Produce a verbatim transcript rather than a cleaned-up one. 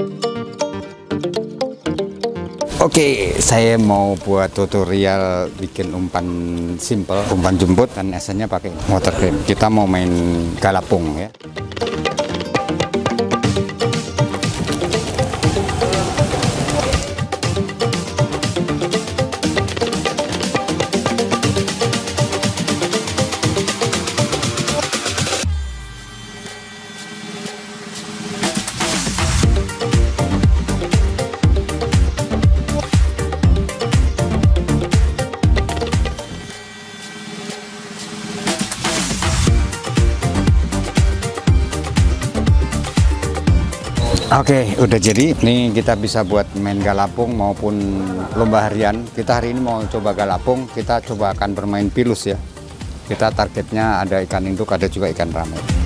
Oke, saya mau buat tutorial bikin umpan simple, umpan jemput, dan esennya pakai water cream. Kita mau main galapung ya. Oke, udah jadi. Nih kita bisa buat main galapung maupun lomba harian. Kita hari ini mau coba galapung, kita coba akan bermain pilus ya. Kita targetnya ada ikan induk, ada juga ikan ramai.